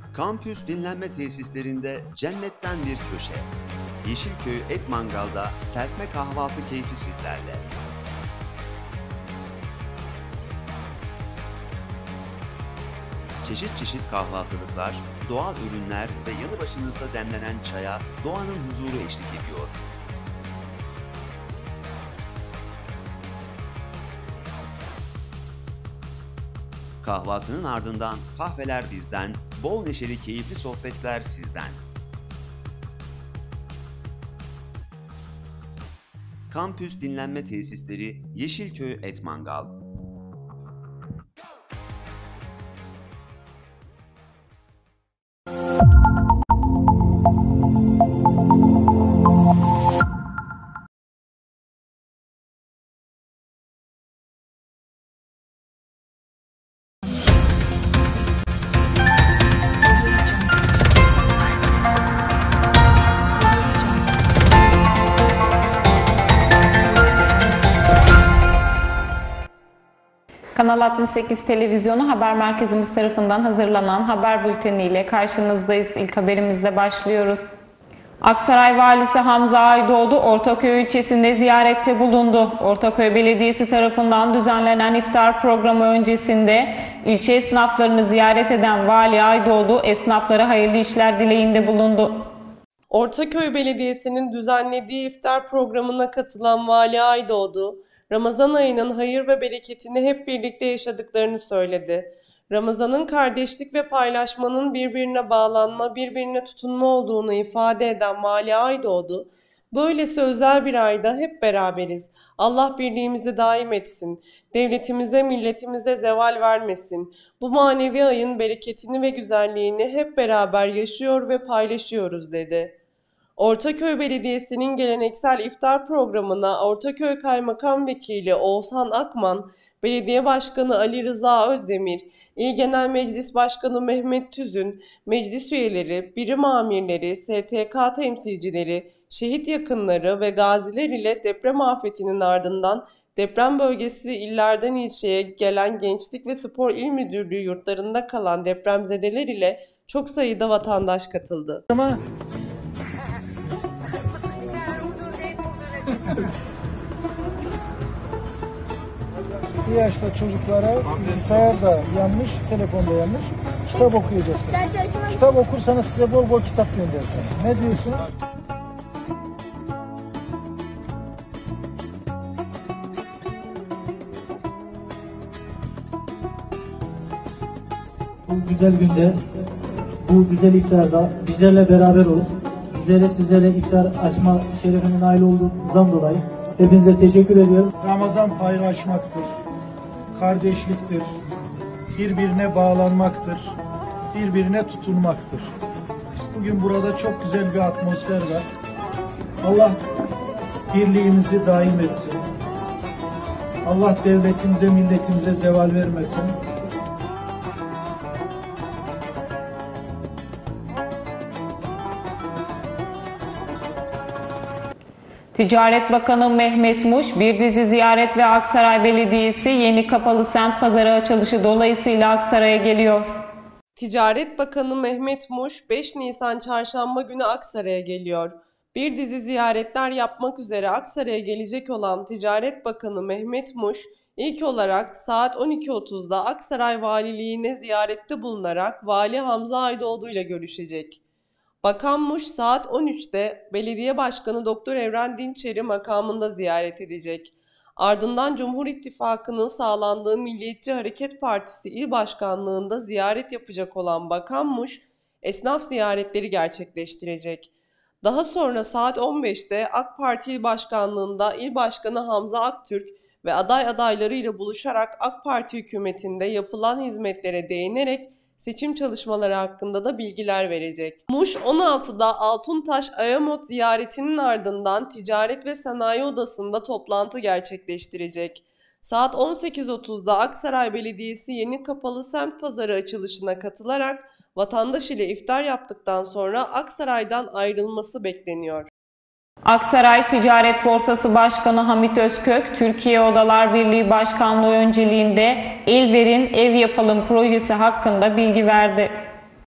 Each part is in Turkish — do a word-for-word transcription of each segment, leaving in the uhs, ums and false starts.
Kampüs dinlenme tesislerinde cennetten bir köşe. Yeşilköy Et Mangal'da serpme kahvaltı keyfi sizlerle. Çeşit çeşit kahvaltılıklar, doğal ürünler ve yanı başınızda demlenen çaya doğanın huzuru eşlik ediyor. Kahvaltının ardından kahveler bizden, bol neşeli keyifli sohbetler sizden. Kampüs dinlenme tesisleri Yeşilköy Et Mangal. Kanal altmış sekiz Televizyonu haber merkezimiz tarafından hazırlanan haber bülteniyle karşınızdayız. İlk haberimizle başlıyoruz. Aksaray Valisi Hamza Aydoğdu Ortaköy ilçesinde ziyarette bulundu. Ortaköy Belediyesi tarafından düzenlenen iftar programı öncesinde ilçe esnaflarını ziyaret eden Vali Aydoğdu esnaflara hayırlı işler dileğinde bulundu. Ortaköy Belediyesi'nin düzenlediği iftar programına katılan Vali Aydoğdu, Ramazan ayının hayır ve bereketini hep birlikte yaşadıklarını söyledi. Ramazan'ın kardeşlik ve paylaşmanın birbirine bağlanma, birbirine tutunma olduğunu ifade eden Vali Aydoğdu, böylesi özel bir ayda hep beraberiz. Allah birliğimizi daim etsin. Devletimize, milletimize zeval vermesin. Bu manevi ayın bereketini ve güzelliğini hep beraber yaşıyor ve paylaşıyoruz dedi. Ortaköy Belediyesi'nin geleneksel iftar programına Ortaköy Kaymakam Vekili Oğuzhan Akman, Belediye Başkanı Ali Rıza Özdemir, İl Genel Meclis Başkanı Mehmet Tüzün, meclis üyeleri, birim amirleri, S T K temsilcileri, şehit yakınları ve gaziler ile deprem afetinin ardından deprem bölgesi illerden ilçeye gelen Gençlik ve Spor İl Müdürlüğü yurtlarında kalan depremzedeler ile çok sayıda vatandaş katıldı. Ama iki yaşta çocuklara bilgisayarda yanlış, telefonda yanlış, kitap okuyacaksın. Kitap okursanız size bol bol kitap göndereceğim. Ne diyorsun? Bu güzel günde, bu güzel iftarda bizlerle beraber olup, bizlere sizlere iftar açma şerefine nail olduğunuzdan dolayı hepinize teşekkür ediyorum. Ramazan paylaşmaktır, kardeşliktir, birbirine bağlanmaktır, birbirine tutunmaktır. Bugün burada çok güzel bir atmosfer var. Allah birliğimizi daim etsin. Allah devletimize, milletimize zeval vermesin. Ticaret Bakanı Mehmet Muş, bir dizi ziyaret ve Aksaray Belediyesi yeni kapalı semt pazarı açılışı dolayısıyla Aksaray'a geliyor. Ticaret Bakanı Mehmet Muş, beş Nisan Çarşamba günü Aksaray'a geliyor. Bir dizi ziyaretler yapmak üzere Aksaray'a gelecek olan Ticaret Bakanı Mehmet Muş, ilk olarak saat on iki otuzda Aksaray Valiliğine ziyarette bulunarak Vali Hamza Aydoğdu ile görüşecek. Bakan Muş saat on üçte Belediye Başkanı Doktor Evren Dinçer'i makamında ziyaret edecek. Ardından Cumhur İttifakı'nın sağlandığı Milliyetçi Hareket Partisi İl Başkanlığı'nda ziyaret yapacak olan Bakan Muş, esnaf ziyaretleri gerçekleştirecek. Daha sonra saat on beşte AK Parti İl Başkanlığı'nda İl Başkanı Hamza Aktürk ve aday adaylarıyla buluşarak AK Parti hükümetinde yapılan hizmetlere değinerek seçim çalışmaları hakkında da bilgiler verecek. Muş on altıda Altuntaş Ayamot ziyaretinin ardından Ticaret ve Sanayi Odası'nda toplantı gerçekleştirecek. Saat on sekiz otuzda Aksaray Belediyesi yeni kapalı semt pazarı açılışına katılarak vatandaş ile iftar yaptıktan sonra Aksaray'dan ayrılması bekleniyor. Aksaray Ticaret Borsası Başkanı Hamit Özkök, Türkiye Odalar Birliği Başkanlığı önceliğinde Elver'in Ev Yapalım projesi hakkında bilgi verdi.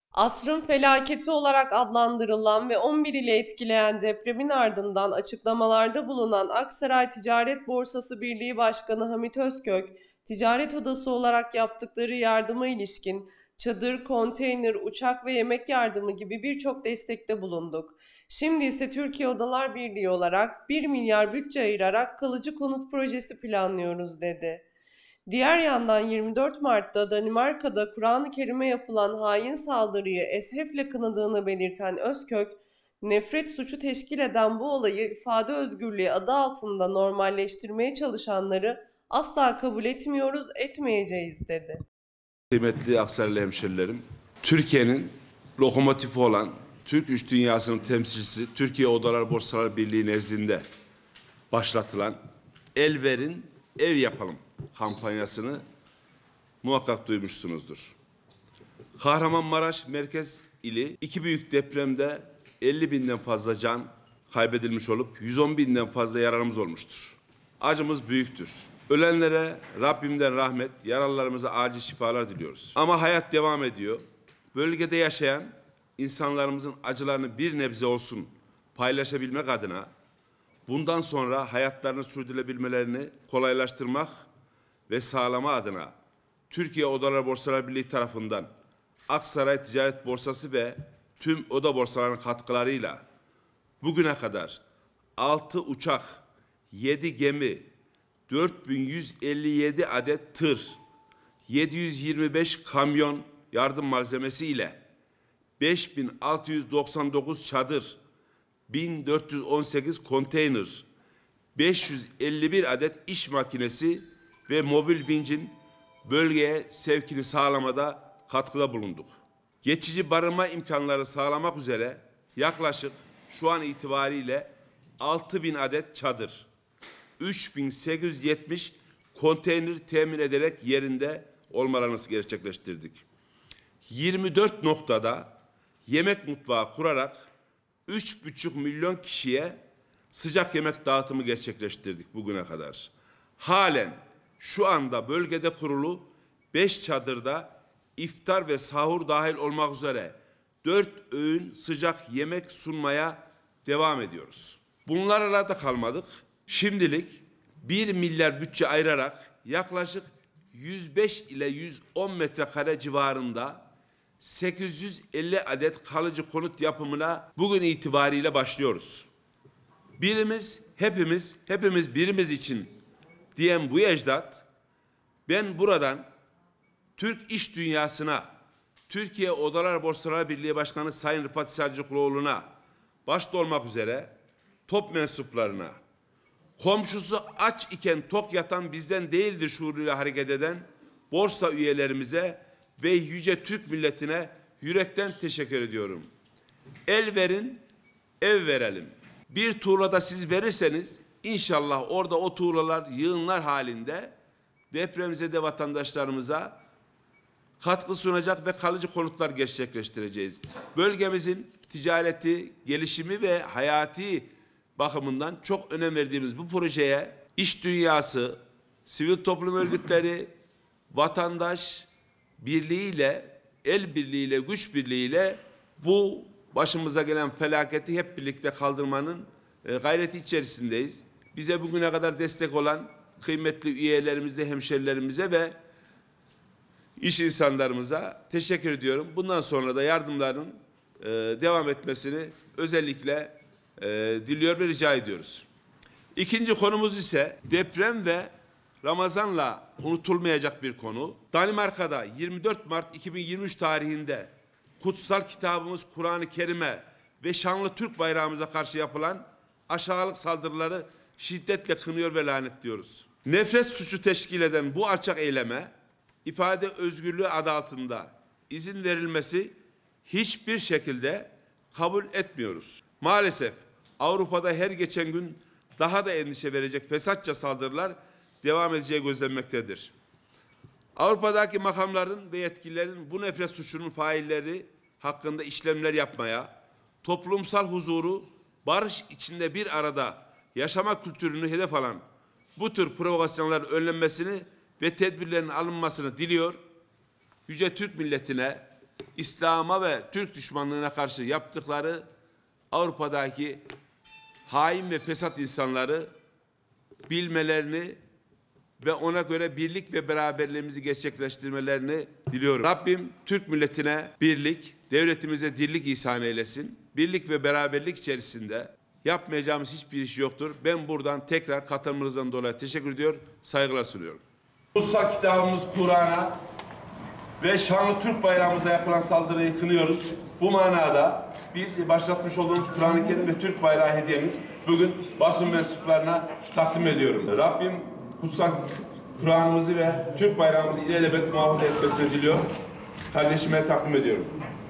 Asrın felaketi olarak adlandırılan ve on bir ile etkileyen depremin ardından açıklamalarda bulunan Aksaray Ticaret Borsası Birliği Başkanı Hamit Özkök, ticaret odası olarak yaptıkları yardıma ilişkin çadır, konteyner, uçak ve yemek yardımı gibi birçok destekte bulunduk. Şimdi ise Türkiye Odalar Birliği olarak bir milyar bütçe ayırarak kalıcı konut projesi planlıyoruz dedi. Diğer yandan yirmi dört Mart'ta Danimarka'da Kur'an-ı Kerim'e yapılan hain saldırıyı esefle kınadığını belirten Özkök, nefret suçu teşkil eden bu olayı ifade özgürlüğü adı altında normalleştirmeye çalışanları asla kabul etmiyoruz, etmeyeceğiz dedi. Kıymetli Aksaraylı hemşerilerim, Türkiye'nin lokomotifi olan Türk İş Dünyası'nın temsilcisi Türkiye Odalar Borsalar Birliği nezdinde başlatılan El Verin Ev Yapalım kampanyasını muhakkak duymuşsunuzdur. Kahramanmaraş merkez ili iki büyük depremde elli binden fazla can kaybedilmiş olup yüz on binden fazla yararımız olmuştur. Acımız büyüktür. Ölenlere Rabbimden rahmet, yaralılarımıza acil şifalar diliyoruz. Ama hayat devam ediyor. Bölgede yaşayan insanlarımızın acılarını bir nebze olsun paylaşabilmek adına bundan sonra hayatlarını sürdürülebilmelerini kolaylaştırmak ve sağlama adına Türkiye Odalar Borsalar Birliği tarafından Aksaray Ticaret Borsası ve tüm oda borsalarının katkılarıyla bugüne kadar altı uçak, yedi gemi, dört bin yüz elli yedi adet tır, yedi yüz yirmi beş kamyon yardım malzemesi ile beş bin altı yüz doksan dokuz çadır, bin dört yüz on sekiz konteyner, beş yüz elli bir adet iş makinesi ve mobil vincin bölgeye sevkini sağlamada katkıda bulunduk. Geçici barınma imkanları sağlamak üzere yaklaşık şu an itibariyle altı bin adet çadır, üç bin sekiz yüz yetmiş konteyner temin ederek yerinde olmalarını gerçekleştirdik. yirmi dört noktada yemek mutfağı kurarak üç buçuk milyon kişiye sıcak yemek dağıtımı gerçekleştirdik bugüne kadar. Halen şu anda bölgede kurulu beş çadırda iftar ve sahur dahil olmak üzere dört öğün sıcak yemek sunmaya devam ediyoruz. Bunlarla da kalmadık. Şimdilik bir milyar bütçe ayırarak yaklaşık yüz beş ile yüz on metrekare civarında sekiz yüz elli adet kalıcı konut yapımına bugün itibariyle başlıyoruz. Birimiz, hepimiz, hepimiz birimiz için diyen bu ecdat, ben buradan Türk iş dünyasına, Türkiye Odalar Borsalar Birliği Başkanı Sayın Rıfat Selçukluoğlu'na, başta olmak üzere top mensuplarına, komşusu aç iken tok yatan bizden değildir şuuruyla hareket eden borsa üyelerimize ve yüce Türk milletine yürekten teşekkür ediyorum. El verin, ev verelim. Bir tuğlada siz verirseniz inşallah orada o tuğlalar yığınlar halinde depremzede vatandaşlarımıza katkı sunacak ve kalıcı konutlar gerçekleştireceğiz. Bölgemizin ticareti, gelişimi ve hayati bakımından çok önem verdiğimiz bu projeye iş dünyası, sivil toplum örgütleri, vatandaş birliğiyle, el birliğiyle, güç birliğiyle bu başımıza gelen felaketi hep birlikte kaldırmanın e, gayreti içerisindeyiz. Bize bugüne kadar destek olan kıymetli üyelerimize, hemşerilerimize ve iş insanlarımıza teşekkür ediyorum. Bundan sonra da yardımların e, devam etmesini özellikle e, diliyor ve rica ediyoruz. İkinci konumuz ise deprem ve Ramazan'la unutulmayacak bir konu. Danimarka'da yirmi dört Mart iki bin yirmi üç tarihinde kutsal kitabımız Kur'an-ı Kerim'e ve şanlı Türk bayrağımıza karşı yapılan aşağılık saldırıları şiddetle kınıyor ve lanetliyoruz. Nefret suçu teşkil eden bu alçak eyleme ifade özgürlüğü adı altında izin verilmesi hiçbir şekilde kabul etmiyoruz. Maalesef Avrupa'da her geçen gün daha da endişe verecek fesatça saldırılar devam edeceği gözlenmektedir. Avrupa'daki makamların ve yetkililerin bu nefret suçunun failleri hakkında işlemler yapmaya, toplumsal huzuru, barış içinde bir arada yaşama kültürünü hedef alan bu tür provokasyonların önlenmesini ve tedbirlerin alınmasını diliyor. Yüce Türk milletine İslam'a ve Türk düşmanlığına karşı yaptıkları Avrupa'daki hain ve fesat insanları bilmelerini ve ona göre birlik ve beraberliğimizi gerçekleştirmelerini diliyorum. Rabbim Türk milletine birlik, devletimize dirlik ihsan eylesin. Birlik ve beraberlik içerisinde yapmayacağımız hiçbir iş yoktur. Ben buradan tekrar katılımınızdan dolayı teşekkür ediyor, saygılar sunuyorum. Kutsal kitabımız Kur'an'a ve şanlı Türk bayrağımıza yapılan saldırıyı kınıyoruz. Bu manada biz başlatmış olduğumuz Kur'an-ı Kerim ve Türk bayrağı hediyemiz bugün basın mensuplarına takdim ediyorum. Rabbim kutsal Kur'an'ımızı ve Türk bayrağımızı ilelebet muhafaza etmesini diliyor. Kardeşime takdim ediyorum.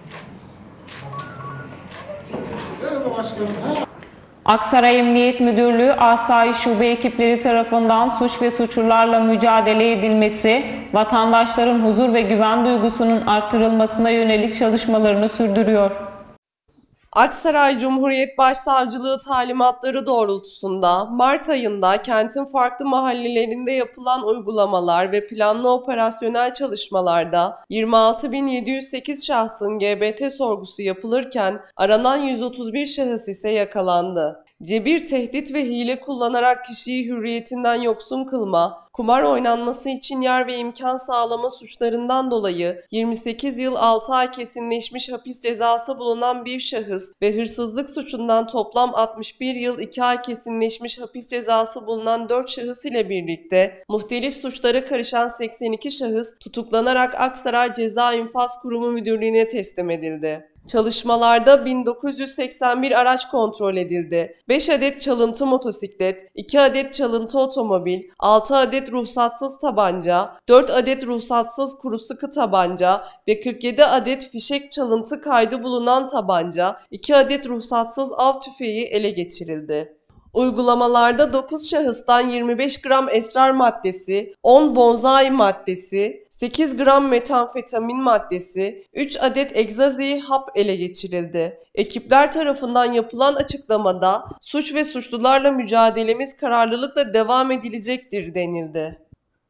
Aksaray Emniyet Müdürlüğü Asayiş Şube ekipleri tarafından suç ve suçlularla mücadele edilmesi, vatandaşların huzur ve güven duygusunun artırılmasına yönelik çalışmalarını sürdürüyor. Aksaray Cumhuriyet Başsavcılığı talimatları doğrultusunda Mart ayında kentin farklı mahallelerinde yapılan uygulamalar ve planlı operasyonel çalışmalarda yirmi altı bin yedi yüz sekiz şahsın G B T sorgusu yapılırken aranan yüz otuz bir şahıs ise yakalandı. Cebir, tehdit ve hile kullanarak kişiyi hürriyetinden yoksun kılma, kumar oynanması için yer ve imkan sağlama suçlarından dolayı yirmi sekiz yıl altı ay kesinleşmiş hapis cezası bulunan bir şahıs ve hırsızlık suçundan toplam altmış bir yıl iki ay kesinleşmiş hapis cezası bulunan dört şahıs ile birlikte muhtelif suçlara karışan seksen iki şahıs tutuklanarak Aksaray Ceza İnfaz Kurumu Müdürlüğü'ne teslim edildi. Çalışmalarda bin dokuz yüz seksen bir araç kontrol edildi. beş adet çalıntı motosiklet, iki adet çalıntı otomobil, altı adet ruhsatsız tabanca, dört adet ruhsatsız kuru sıkı tabanca ve kırk yedi adet fişek çalıntı kaydı bulunan tabanca, iki adet ruhsatsız av tüfeği ele geçirildi. Uygulamalarda dokuz şahıstan yirmi beş gram esrar maddesi, on bonzai maddesi, sekiz gram metamfetamin maddesi, üç adet egzazi hap ele geçirildi. Ekipler tarafından yapılan açıklamada suç ve suçlularla mücadelemiz kararlılıkla devam edilecektir denildi.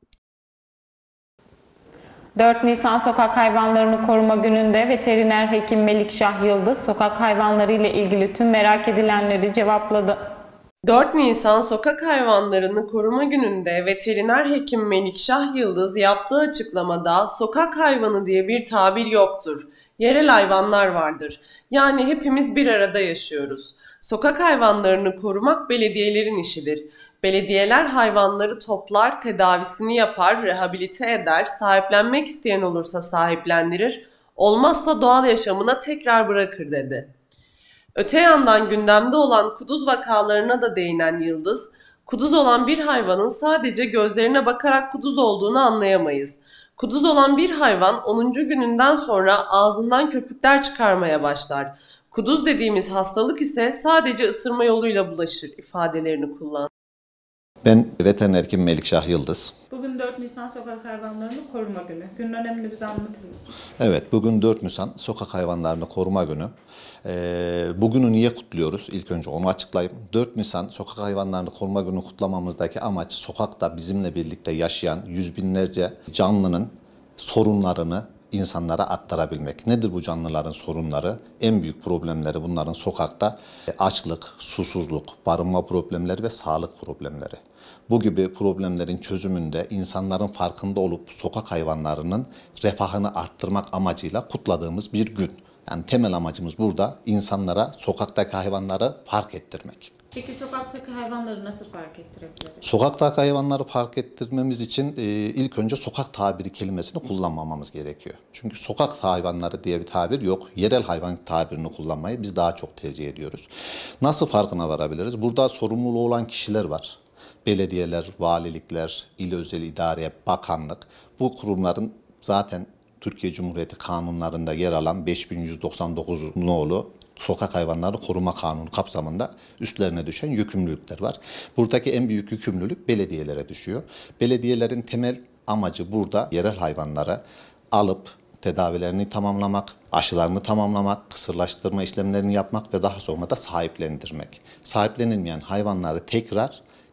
dört Nisan Sokak Hayvanlarını Koruma Günü'nde veteriner hekim Melikşah Yıldız sokak hayvanları ile ilgili tüm merak edilenleri cevapladı. dört Nisan Sokak Hayvanlarını Koruma Günü'nde veteriner hekim Melikşah Yıldız yaptığı açıklamada sokak hayvanı diye bir tabir yoktur. Yerel hayvanlar vardır. Yani hepimiz bir arada yaşıyoruz. Sokak hayvanlarını korumak belediyelerin işidir. Belediyeler hayvanları toplar, tedavisini yapar, rehabilite eder, sahiplenmek isteyen olursa sahiplendirir, olmazsa doğal yaşamına tekrar bırakır dedi. Öte yandan gündemde olan kuduz vakalarına da değinen Yıldız, kuduz olan bir hayvanın sadece gözlerine bakarak kuduz olduğunu anlayamayız. Kuduz olan bir hayvan onuncu gününden sonra ağzından köpükler çıkarmaya başlar. Kuduz dediğimiz hastalık ise sadece ısırma yoluyla bulaşır ifadelerini kullandı. Ben veteriner hekim Melikşah Yıldız. Bugün dört Nisan Sokak Hayvanlarını Koruma Günü. Günün önemini bize anlatır mısın? Evet, bugün dört Nisan Sokak Hayvanlarını Koruma Günü. Ee, bugünü niye kutluyoruz? İlk önce onu açıklayayım. dört Nisan Sokak Hayvanlarını Koruma Günü kutlamamızdaki amaç sokakta bizimle birlikte yaşayan yüz binlerce canlının sorunlarını insanlara aktarabilmek. Nedir bu canlıların sorunları? En büyük problemleri bunların sokakta açlık, susuzluk, barınma problemleri ve sağlık problemleri. Bu gibi problemlerin çözümünde insanların farkında olup sokak hayvanlarının refahını arttırmak amacıyla kutladığımız bir gün. Yani temel amacımız burada insanlara sokaktaki hayvanları fark ettirmek. Peki sokaktaki hayvanları nasıl fark ettirebiliriz? Sokaktaki hayvanları fark ettirmemiz için e, ilk önce sokak tabiri kelimesini kullanmamamız gerekiyor. Çünkü sokak hayvanları diye bir tabir yok. Yerel hayvan tabirini kullanmayı biz daha çok tercih ediyoruz. Nasıl farkına varabiliriz? Burada sorumluluğu olan kişiler var. Belediyeler, valilikler, il özel idare, bakanlık. Bu kurumların zaten Türkiye Cumhuriyeti kanunlarında yer alan beş bin yüz doksan dokuz nolu Sokak Hayvanları Koruma Kanunu kapsamında üstlerine düşen yükümlülükler var. Buradaki en büyük yükümlülük belediyelere düşüyor. Belediyelerin temel amacı burada yerel hayvanları alıp tedavilerini tamamlamak, aşılarını tamamlamak, kısırlaştırma işlemlerini yapmak ve daha sonra da sahiplendirmek. Sahiplenilmeyen hayvanları tekrar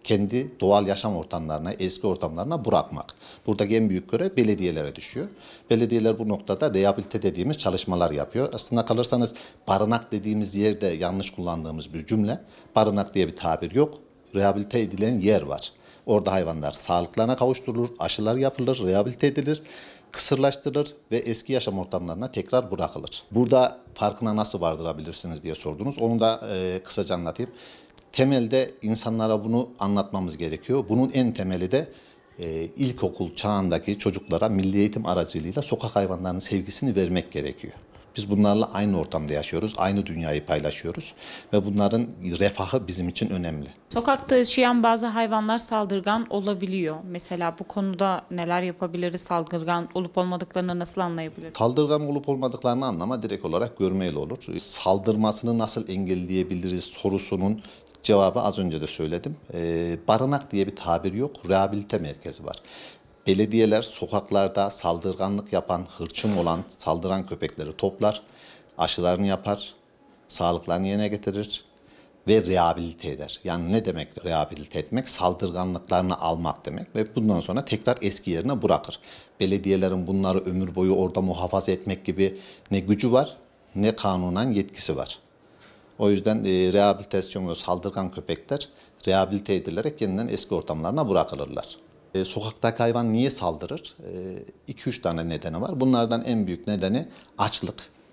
kendi doğal yaşam ortamlarına, eski ortamlarına bırakmak. Buradaki en büyük görev belediyelere düşüyor. Belediyeler bu noktada rehabilite dediğimiz çalışmalar yapıyor. Aslında kalırsanız barınak dediğimiz yerde yanlış kullandığımız bir cümle. Barınak diye bir tabir yok. Rehabilite edilen yer var. Orada hayvanlar sağlıklarına kavuşturulur, aşılar yapılır, rehabilite edilir, kısırlaştırılır ve eski yaşam ortamlarına tekrar bırakılır. Burada farkına nasıl vardırabilirsiniz diye sordunuz. Onu da e, kısaca anlatayım. Temelde insanlara bunu anlatmamız gerekiyor. Bunun en temeli de e, ilkokul çağındaki çocuklara milli eğitim aracılığıyla sokak hayvanlarının sevgisini vermek gerekiyor. Biz bunlarla aynı ortamda yaşıyoruz, aynı dünyayı paylaşıyoruz ve bunların refahı bizim için önemli. Sokakta yaşayan bazı hayvanlar saldırgan olabiliyor. Mesela bu konuda neler yapabiliriz? Saldırgan olup olmadıklarını nasıl anlayabiliriz? Saldırgan olup olmadıklarını anlama direkt olarak görmeyle olur. Saldırmasını nasıl engelleyebiliriz sorusunun cevabı az önce de söyledim. Ee, barınak diye bir tabir yok, rehabilite merkezi var. Belediyeler sokaklarda saldırganlık yapan, hırçın olan, saldıran köpekleri toplar, aşılarını yapar, sağlıklarını yerine getirir ve rehabilite eder. Yani ne demek rehabilite etmek? Saldırganlıklarını almak demek ve bundan sonra tekrar eski yerine bırakır. Belediyelerin bunları ömür boyu orada muhafaza etmek gibi ne gücü var ne kanunen yetkisi var. O yüzden e, rehabilitasyon ve saldırgan köpekler rehabilite edilerek yeniden eski ortamlarına bırakılırlar. E, sokaktaki hayvan niye saldırır? iki üç tane nedeni var. Bunlardan en büyük nedeni açlık.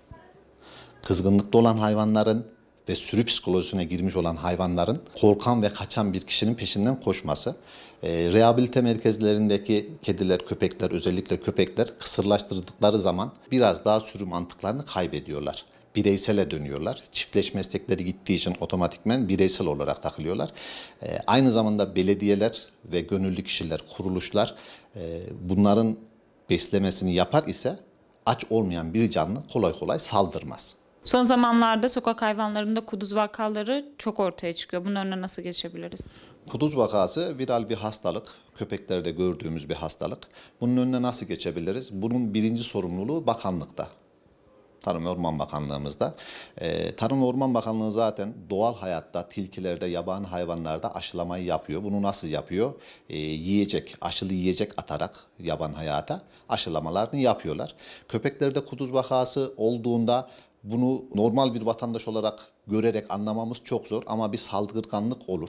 Kızgınlıkta olan hayvanların ve sürü psikolojisine girmiş olan hayvanların korkan ve kaçan bir kişinin peşinden koşması. E, rehabilite merkezlerindeki kediler, köpekler, özellikle köpekler kısırlaştırdıkları zaman biraz daha sürü mantıklarını kaybediyorlar. Bireysele dönüyorlar. Çiftleşme istekleri gittiği için otomatikmen bireysel olarak takılıyorlar. E, aynı zamanda belediyeler ve gönüllü kişiler, kuruluşlar e, bunların beslemesini yapar ise aç olmayan bir canlı kolay kolay saldırmaz. Son zamanlarda sokak hayvanlarında kuduz vakaları çok ortaya çıkıyor. Bunun önüne nasıl geçebiliriz? Kuduz vakası viral bir hastalık. Köpeklerde gördüğümüz bir hastalık. Bunun önüne nasıl geçebiliriz? Bunun birinci sorumluluğu bakanlıkta. Tarım ve Orman Bakanlığımızda. Ee, Tarım ve Orman Bakanlığı zaten doğal hayatta, tilkilerde, yabani hayvanlarda aşılamayı yapıyor. Bunu nasıl yapıyor? Ee, yiyecek, aşılı yiyecek atarak yaban hayata aşılamalarını yapıyorlar. Köpeklerde kuduz vakası olduğunda bunu normal bir vatandaş olarak görerek anlamamız çok zor ama bir saldırganlık olur.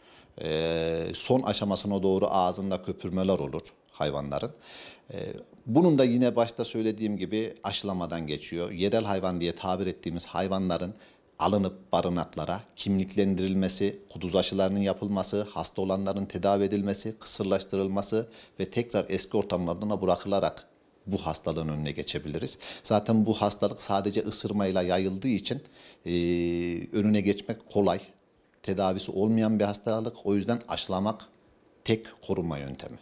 Ee, son aşamasına doğru ağzında köpürmeler olur hayvanların. Ee, bunun da yine başta söylediğim gibi aşılamadan geçiyor. Yerel hayvan diye tabir ettiğimiz hayvanların alınıp barınaklara kimliklendirilmesi, kuduz aşılarının yapılması, hasta olanların tedavi edilmesi, kısırlaştırılması ve tekrar eski ortamlarına bırakılarak bu hastalığın önüne geçebiliriz. Zaten bu hastalık sadece ısırmayla yayıldığı için e, önüne geçmek kolay. Tedavisi olmayan bir hastalık. O yüzden aşılamak tek korunma yöntemi.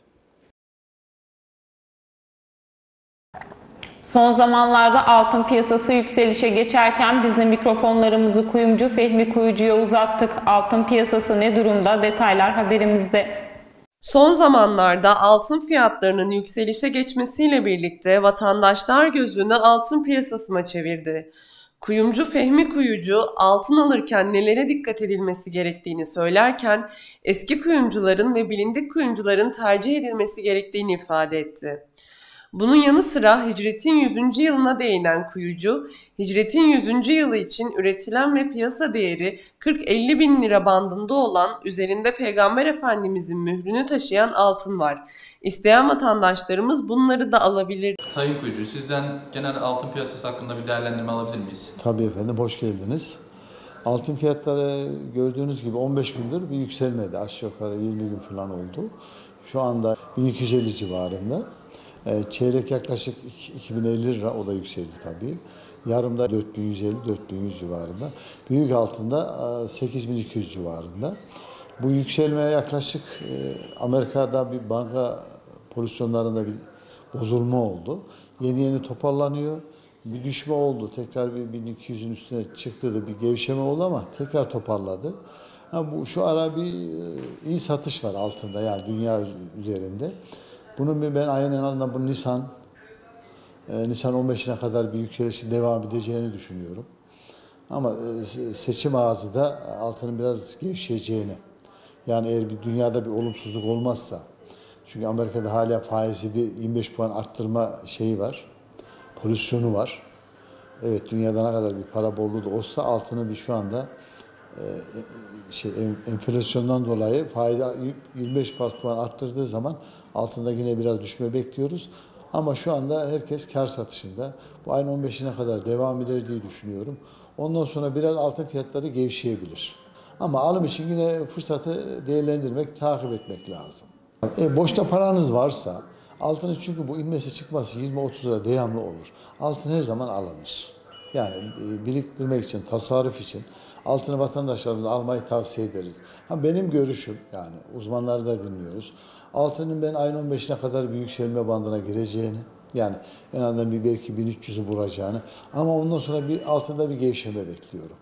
Son zamanlarda altın piyasası yükselişe geçerken biz de mikrofonlarımızı kuyumcu Fehmi Kuyucu'ya uzattık. Altın piyasası ne durumda? Detaylar haberimizde. Son zamanlarda altın fiyatlarının yükselişe geçmesiyle birlikte vatandaşlar gözünü altın piyasasına çevirdi. Kuyumcu Fehmi Kuyucu altın alırken nelere dikkat edilmesi gerektiğini söylerken eski kuyumcuların ve bilindik kuyumcuların tercih edilmesi gerektiğini ifade etti. Bunun yanı sıra hicretin yüzüncü yılına değinen Kuyucu, hicretin yüzüncü yılı için üretilen ve piyasa değeri kırk elli bin lira bandında olan üzerinde Peygamber Efendimizin mührünü taşıyan altın var. İsteyen vatandaşlarımız bunları da alabilir. Sayın Kuyucu, sizden genel altın piyasası hakkında bir değerlendirme alabilir miyiz? Tabii efendim, hoş geldiniz. Altın fiyatları gördüğünüz gibi on beş gündür bir yükselmedi. Aşağı yukarı yirmi gün falan oldu. Şu anda bin iki yüz elli civarında. Çeyrek yaklaşık iki bin elli lira, o da yükseldi tabii. Yarımda dört bin yüz elli dört bin yüz civarında. Büyük altında sekiz bin iki yüz civarında. Bu yükselmeye yaklaşık Amerika'da bir banka pozisyonlarında bir bozulma oldu. Yeni yeni toparlanıyor. Bir düşme oldu. Tekrar bir bin iki yüzün üstüne çıktı da bir gevşeme oldu ama tekrar toparladı. Ha, bu şu ara bir iyi satış var altında, yani dünya üzerinde. Bunun bir ben aynen en azından bu Nisan e, Nisan on beşine kadar bir yükselişin devam edeceğini düşünüyorum. Ama e, seçim ağzı da altının biraz gevşeyeceğini Yani eğer bir dünyada bir olumsuzluk olmazsa, çünkü Amerika'da hala faizi bir yirmi beş puan arttırma şeyi var, pozisyonu var. Evet, dünyada ne kadar bir para bolluğu da olsa altını bir şu anda e, şey enflasyondan dolayı faizi yirmi beş puan arttırdığı zaman altında yine biraz düşme bekliyoruz. Ama şu anda herkes kar satışında. Bu ayın on beşine kadar devam eder diye düşünüyorum. Ondan sonra biraz altın fiyatları gevşeyebilir. Ama alım için yine fırsatı değerlendirmek, takip etmek lazım. E, boşta paranız varsa, altının çünkü bu inmesi çıkması yirmi otuz lira devamlı olur. Altın her zaman alınır. Yani e, biriktirmek için, tasarruf için altını vatandaşlarımıza almayı tavsiye ederiz. Ha, benim görüşüm, yani uzmanları da dinliyoruz. Altının ben ayın on beşine kadar bir yükselme bandına gireceğini, yani en azından bir belki bin üç yüzü bulacağını, ama ondan sonra bir altında bir gevşeme bekliyorum.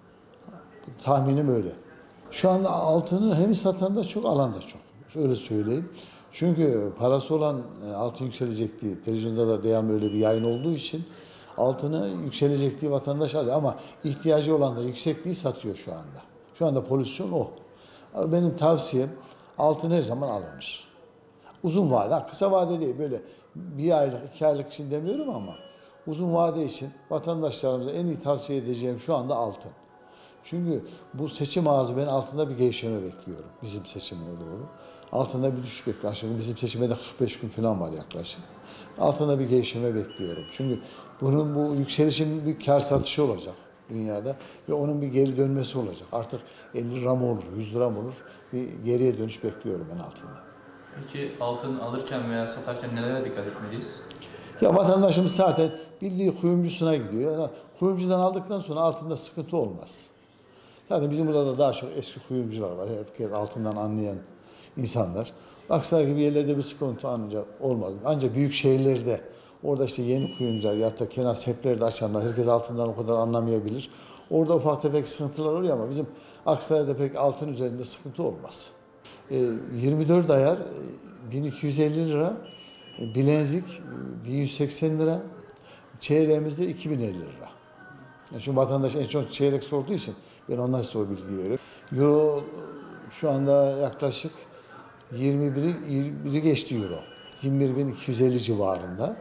Tahminim öyle. Şu anda altını hem satan da çok, alan da çok. Öyle söyleyeyim. Çünkü parası olan altın yükselecek diye, televizyonda da devamlı öyle bir yayın olduğu için altını yükselecek diye vatandaş alıyor. Ama ihtiyacı olan da yüksekliği satıyor şu anda. Şu anda pozisyon o. Benim tavsiyem, altın her zaman alınır. Uzun vade, kısa vade değil, böyle bir aylık, iki aylık için demiyorum ama uzun vade için vatandaşlarımıza en iyi tavsiye edeceğim şu anda altın. Çünkü bu seçim ağzı, ben altında bir gevşeme bekliyorum, bizim seçime doğru. Altında bir düşüş bekliyorum. Aşağı bizim seçime de kırk beş gün falan var yaklaşık. Altında bir gevşeme bekliyorum. Çünkü bunun bu yükselişin bir kar satışı olacak dünyada ve onun bir geri dönmesi olacak. Artık elli lira mı olur, yüz lira mı olur, bir geriye dönüş bekliyorum ben altında. Peki altın alırken veya satarken nelere dikkat etmeliyiz? Ya vatandaşımız zaten bildiği kuyumcusuna gidiyor. Yani kuyumcudan aldıktan sonra altında sıkıntı olmaz. Zaten bizim burada da daha çok eski kuyumcular var. Herkes altından anlayan insanlar. Aksaray gibi yerlerde bir sıkıntı ancak olmaz. Ancak büyük şehirlerde, orada işte yeni kuyumcular ya da kenar seplerde açanlar, herkes altından o kadar anlamayabilir. Orada ufak tefek sıkıntılar oluyor ama bizim Aksaray'da pek altın üzerinde sıkıntı olmaz. E, yirmi dört ayar bin iki yüz elli lira, bilezik bin yüz seksen lira, çeyreğimizde iki bin elli lira. Yani şu vatandaş en çok çeyrek sorduğu için ben ondan size o bilgiyi veriyorum. Euro şu anda yaklaşık yirmi biri geçti euro. yirmi bir bin iki yüz elli civarında.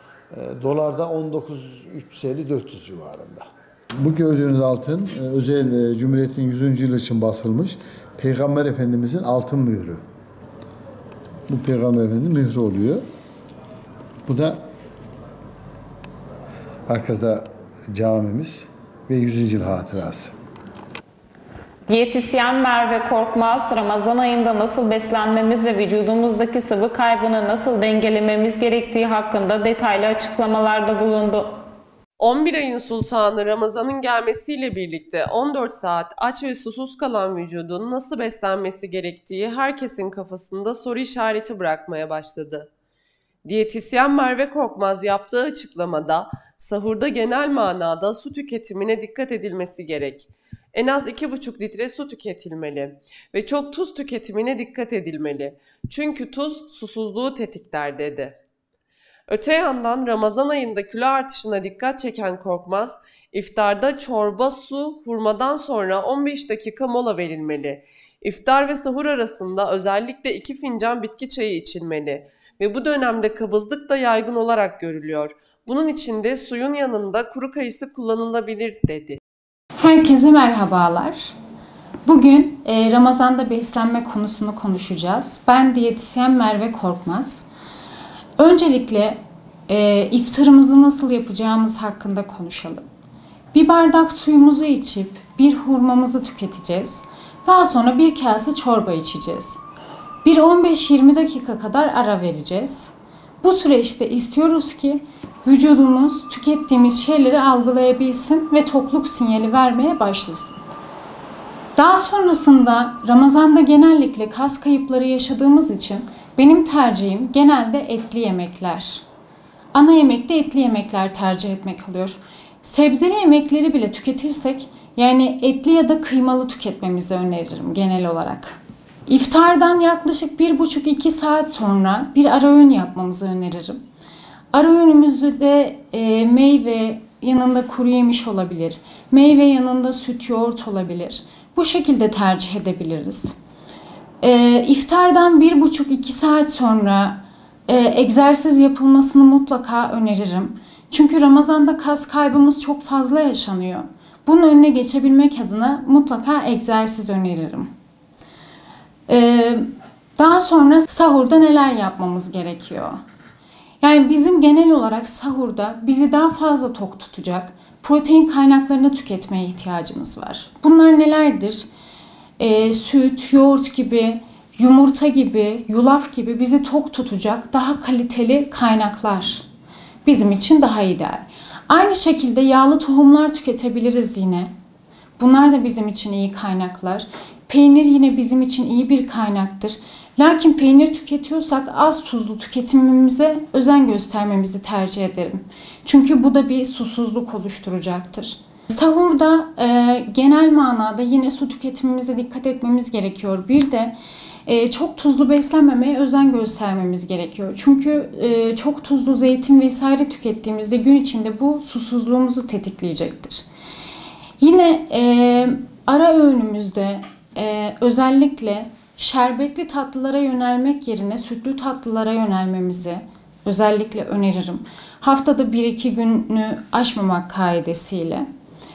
E, dolar da on dokuz bin üç yüz elli dört yüz civarında. Bu gördüğünüz altın özel Cumhuriyet'in yüzüncü yılı için basılmış Peygamber Efendimizin altın mührü. Bu Peygamber Efendimizin mührü oluyor. Bu da arkada camimiz ve yüzüncü yıl hatırası. Diyetisyen Merve Korkmaz, Ramazan ayında nasıl beslenmemiz ve vücudumuzdaki sıvı kaybını nasıl dengelememiz gerektiği hakkında detaylı açıklamalarda bulundu. on bir ayın sultanı Ramazan'ın gelmesiyle birlikte on dört saat aç ve susuz kalan vücudun nasıl beslenmesi gerektiği herkesin kafasında soru işareti bırakmaya başladı. Diyetisyen Merve Korkmaz yaptığı açıklamada sahurda genel manada su tüketimine dikkat edilmesi gerek. En az iki buçuk litre su tüketilmeli ve çok tuz tüketimine dikkat edilmeli. Çünkü tuz susuzluğu tetikler dedi. Öte yandan Ramazan ayında kilo artışına dikkat çeken Korkmaz, iftarda çorba, su, hurmadan sonra on beş dakika mola verilmeli. İftar ve sahur arasında özellikle iki fincan bitki çayı içilmeli ve bu dönemde kabızlık da yaygın olarak görülüyor. Bunun için de suyun yanında kuru kayısı kullanılabilir dedi. Herkese merhabalar. Bugün e, Ramazan'da beslenme konusunu konuşacağız. Ben diyetisyen Merve Korkmaz. Öncelikle e, iftarımızı nasıl yapacağımız hakkında konuşalım. Bir bardak suyumuzu içip bir hurmamızı tüketeceğiz. Daha sonra bir kase çorba içeceğiz. Bir on beş yirmi dakika kadar ara vereceğiz. Bu süreçte istiyoruz ki vücudumuz tükettiğimiz şeyleri algılayabilsin ve tokluk sinyali vermeye başlasın. Daha sonrasında Ramazan'da genellikle kas kayıpları yaşadığımız için benim tercihim genelde etli yemekler. Ana yemekte etli yemekler tercih etmek oluyor. Sebzeli yemekleri bile tüketirsek yani etli ya da kıymalı tüketmemizi öneririm genel olarak. İftardan yaklaşık bir buçuk iki saat sonra bir ara öğün yapmamızı öneririm. Ara öğünümüzde de e, meyve yanında kuru yemiş olabilir. Meyve yanında süt, yoğurt olabilir. Bu şekilde tercih edebiliriz. E, iftardan bir buçuk iki saat sonra e, egzersiz yapılmasını mutlaka öneririm. Çünkü Ramazan'da kas kaybımız çok fazla yaşanıyor. Bunun önüne geçebilmek adına mutlaka egzersiz öneririm. Ee, daha sonra sahurda neler yapmamız gerekiyor? Yani bizim genel olarak sahurda bizi daha fazla tok tutacak protein kaynaklarını tüketmeye ihtiyacımız var. Bunlar nelerdir? Ee, süt, yoğurt gibi, yumurta gibi, yulaf gibi bizi tok tutacak daha kaliteli kaynaklar bizim için daha ideal. Aynı şekilde yağlı tohumlar tüketebiliriz yine. Bunlar da bizim için iyi kaynaklar. Peynir yine bizim için iyi bir kaynaktır. Lakin peynir tüketiyorsak az tuzlu tüketimimize özen göstermemizi tercih ederim. Çünkü bu da bir susuzluk oluşturacaktır. Sahurda e, genel manada yine su tüketimimize dikkat etmemiz gerekiyor. Bir de e, çok tuzlu beslenmemeye özen göstermemiz gerekiyor. Çünkü e, çok tuzlu zeytin vesaire tükettiğimizde gün içinde bu susuzluğumuzu tetikleyecektir. Yine e, ara öğünümüzde e, özellikle şerbetli tatlılara yönelmek yerine sütlü tatlılara yönelmemizi özellikle öneririm. Haftada bir iki günü aşmamak kaidesiyle.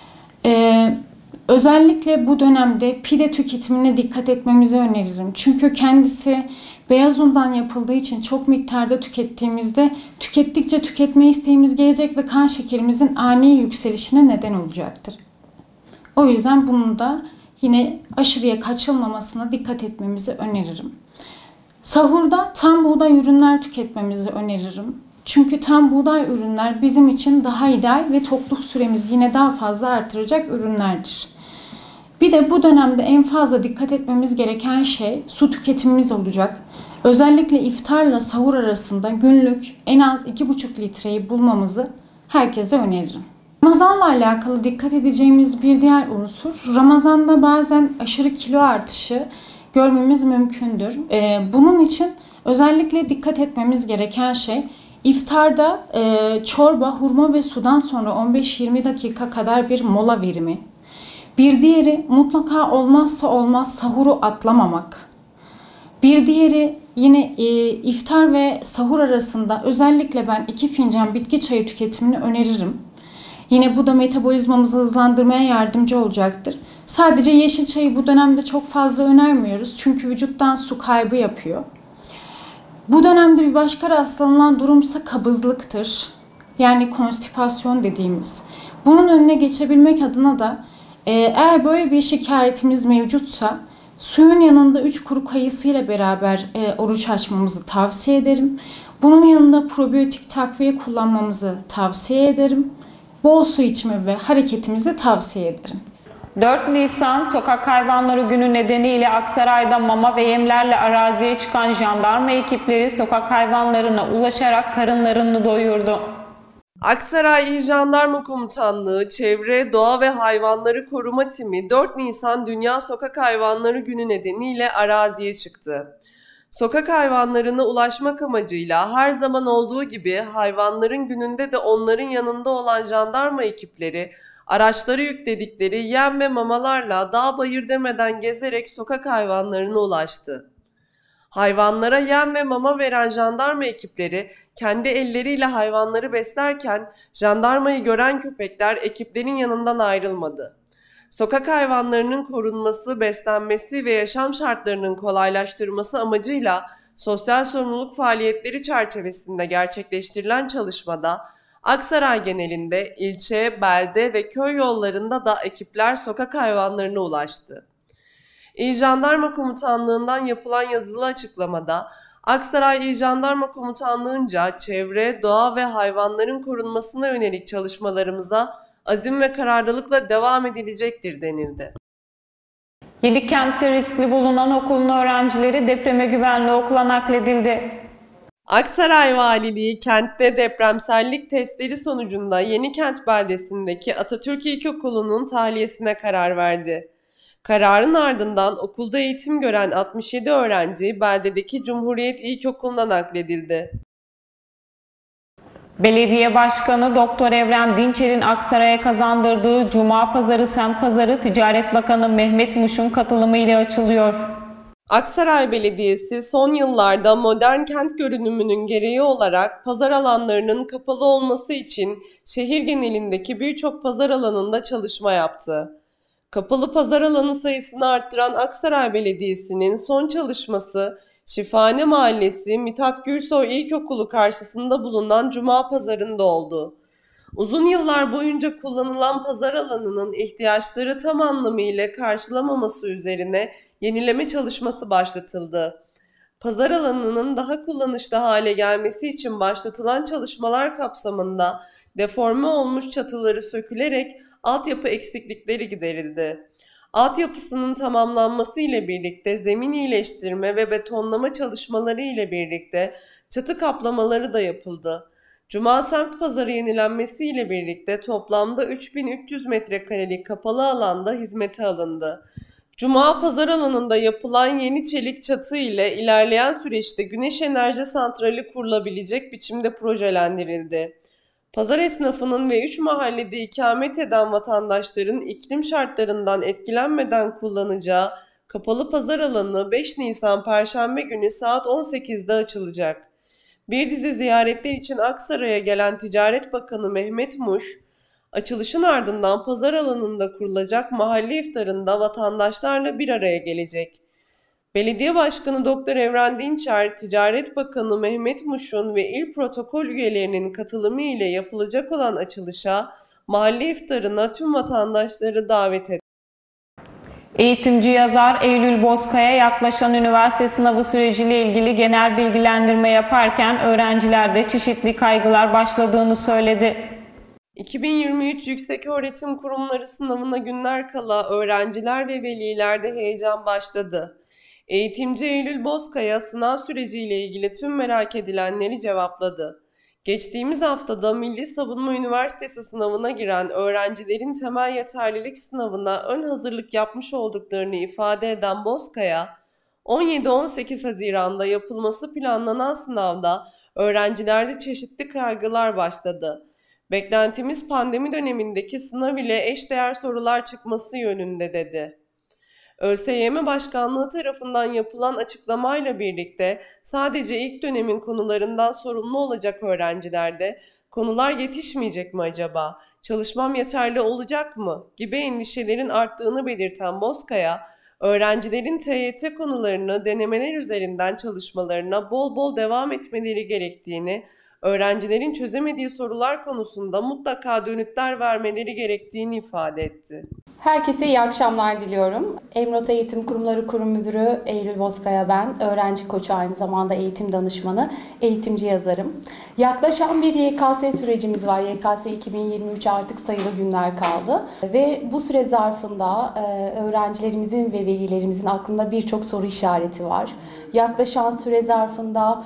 Ee, özellikle bu dönemde pide tüketimine dikkat etmemizi öneririm. Çünkü kendisi beyaz undan yapıldığı için çok miktarda tükettiğimizde tükettikçe tüketme isteğimiz gelecek ve kan şekerimizin ani yükselişine neden olacaktır. O yüzden bunun da yine aşırıya kaçılmamasına dikkat etmemizi öneririm. Sahurda tam buğday ürünler tüketmemizi öneririm. Çünkü tam buğday ürünler bizim için daha ideal ve tokluk süremizi yine daha fazla artıracak ürünlerdir. Bir de bu dönemde en fazla dikkat etmemiz gereken şey su tüketimimiz olacak. Özellikle iftarla sahur arasında günlük en az iki buçuk litreyi bulmamızı herkese öneririm. Ramazanla alakalı dikkat edeceğimiz bir diğer unsur, Ramazan'da bazen aşırı kilo artışı görmemiz mümkündür. Bunun için özellikle dikkat etmemiz gereken şey, iftarda e, çorba, hurma ve sudan sonra on beş yirmi dakika kadar bir mola verimi. Bir diğeri mutlaka olmazsa olmaz sahuru atlamamak. Bir diğeri yine e, iftar ve sahur arasında özellikle ben iki fincan bitki çayı tüketimini öneririm. Yine bu da metabolizmamızı hızlandırmaya yardımcı olacaktır. Sadece yeşil çayı bu dönemde çok fazla önermiyoruz. Çünkü vücuttan su kaybı yapıyor. Bu dönemde bir başka rastlanılan durumsa kabızlıktır. Yani konstipasyon dediğimiz. Bunun önüne geçebilmek adına da e, eğer böyle bir şikayetimiz mevcutsa suyun yanında üç kuru kayısı ile beraber e, oruç açmamızı tavsiye ederim. Bunun yanında probiyotik takviye kullanmamızı tavsiye ederim. Bol su içme ve hareketimizi tavsiye ederim. dört Nisan Sokak Hayvanları Günü nedeniyle Aksaray'da mama ve yemlerle araziye çıkan jandarma ekipleri sokak hayvanlarına ulaşarak karınlarını doyurdu. Aksaray İl Jandarma Komutanlığı Çevre, Doğa ve Hayvanları Koruma Timi dört Nisan Dünya Sokak Hayvanları Günü nedeniyle araziye çıktı. Sokak hayvanlarına ulaşmak amacıyla her zaman olduğu gibi hayvanların gününde de onların yanında olan jandarma ekipleri araçları yükledikleri yem ve mamalarla dağ bayır demeden gezerek sokak hayvanlarına ulaştı. Hayvanlara yem ve mama veren jandarma ekipleri kendi elleriyle hayvanları beslerken jandarmayı gören köpekler ekiplerin yanından ayrılmadı. Sokak hayvanlarının korunması, beslenmesi ve yaşam şartlarının kolaylaştırılması amacıyla sosyal sorumluluk faaliyetleri çerçevesinde gerçekleştirilen çalışmada Aksaray genelinde ilçe, belde ve köy yollarında da ekipler sokak hayvanlarına ulaştı. İl Jandarma Komutanlığı'ndan yapılan yazılı açıklamada Aksaray İl Jandarma Komutanlığı'nca çevre, doğa ve hayvanların korunmasına yönelik çalışmalarımıza azim ve kararlılıkla devam edilecektir denildi. Yedikent'te riskli bulunan okulun öğrencileri depreme güvenli okula nakledildi. Aksaray Valiliği kentte depremsellik testleri sonucunda Yenikent beldesindeki Atatürk İlkokulu'nun tahliyesine karar verdi. Kararın ardından okulda eğitim gören altmış yedi öğrenci beldedeki Cumhuriyet İlkokulu'na nakledildi. Belediye Başkanı Doktor Evren Dinçer'in Aksaray'a kazandırdığı Cuma Pazarı Semt Pazarı Ticaret Bakanı Mehmet Muş'un katılımıyla açılıyor. Aksaray Belediyesi son yıllarda modern kent görünümünün gereği olarak pazar alanlarının kapalı olması için şehir genelindeki birçok pazar alanında çalışma yaptı. Kapalı pazar alanı sayısını arttıran Aksaray Belediyesi'nin son çalışması Şifahane Mahallesi Mithat Gürsoy İlkokulu karşısında bulunan Cuma Pazarı'nda oldu. Uzun yıllar boyunca kullanılan pazar alanının ihtiyaçları tam anlamıyla karşılamaması üzerine yenileme çalışması başlatıldı. Pazar alanının daha kullanışlı hale gelmesi için başlatılan çalışmalar kapsamında deforme olmuş çatıları sökülerek altyapı eksiklikleri giderildi. Altyapısının tamamlanması ile birlikte zemin iyileştirme ve betonlama çalışmaları ile birlikte çatı kaplamaları da yapıldı. Cuma Semt Pazarı yenilenmesi ile birlikte toplamda üç bin üç yüz metrekarelik kapalı alanda hizmete alındı. Cuma Pazar alanında yapılan yeni çelik çatı ile ilerleyen süreçte güneş enerji santrali kurulabilecek biçimde projelendirildi. Pazar esnafının ve üç mahallede ikamet eden vatandaşların iklim şartlarından etkilenmeden kullanacağı kapalı pazar alanı beş Nisan Perşembe günü saat on sekizde açılacak. Bir dizi ziyaretler için Aksaray'a gelen Ticaret Bakanı Mehmet Muş, açılışın ardından pazar alanında kurulacak mahalle iftarında vatandaşlarla bir araya gelecek. Belediye Başkanı Doktor Evren Dinçer, Ticaret Bakanı Mehmet Muş'un ve il protokol üyelerinin katılımı ile yapılacak olan açılışa, mahalle iftarına tüm vatandaşları davet etti. Eğitimci yazar Eylül Bozkaya yaklaşan üniversite sınavı süreciyle ilgili genel bilgilendirme yaparken öğrencilerde çeşitli kaygılar başladığını söyledi. iki bin yirmi üç Yükseköğretim Kurumları sınavına günler kala öğrenciler ve velilerde heyecan başladı. Eğitimci Eylül Bozkaya sınav süreciyle ilgili tüm merak edilenleri cevapladı. Geçtiğimiz haftada Milli Savunma Üniversitesi sınavına giren öğrencilerin temel yeterlilik sınavına ön hazırlık yapmış olduklarını ifade eden Bozkaya, on yedi on sekiz Haziran'da yapılması planlanan sınavda öğrencilerde çeşitli kaygılar başladı. Beklentimiz pandemi dönemindeki sınav ile eşdeğer sorular çıkması yönünde dedi. ÖSYM Başkanlığı tarafından yapılan açıklamayla birlikte sadece ilk dönemin konularından sorumlu olacak öğrencilerde konular yetişmeyecek mi acaba, çalışmam yeterli olacak mı gibi endişelerin arttığını belirten Bozkaya, öğrencilerin T Y T konularını denemeler üzerinden çalışmalarına bol bol devam etmeleri gerektiğini, öğrencilerin çözemediği sorular konusunda mutlaka dönütler vermeleri gerektiğini ifade etti. Herkese iyi akşamlar diliyorum. Emrota Eğitim Kurumları Kurum Müdürü Eylül Bozkaya ben. Öğrenci koçu, aynı zamanda eğitim danışmanı, eğitimci yazarım. Yaklaşan bir Y K S sürecimiz var. Y K S iki bin yirmi üç artık sayılı günler kaldı. Ve bu süre zarfında öğrencilerimizin ve velilerimizin aklında birçok soru işareti var. Yaklaşan süre zarfında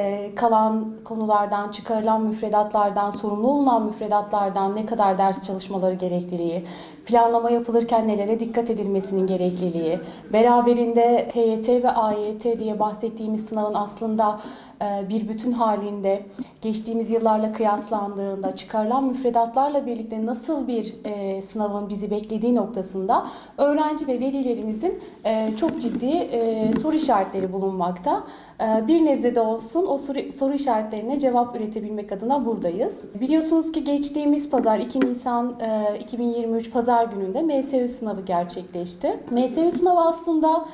kalan konulardan, çıkarılan müfredatlardan, sorumlu olunan müfredatlardan ne kadar ders çalışmaları gerekliliği, planlama yapılırken nelere dikkat edilmesinin gerekliliği, beraberinde T Y T ve A Y T diye bahsettiğimiz sınavın aslında bir bütün halinde geçtiğimiz yıllarla kıyaslandığında çıkarılan müfredatlarla birlikte nasıl bir e, sınavın bizi beklediği noktasında öğrenci ve velilerimizin e, çok ciddi e, soru işaretleri bulunmakta. E, bir nebze de olsun o soru, soru işaretlerine cevap üretebilmek adına buradayız. Biliyorsunuz ki geçtiğimiz pazar iki Nisan e, iki bin yirmi üç pazar gününde M S Ü sınavı gerçekleşti. M S Ü sınavı aslında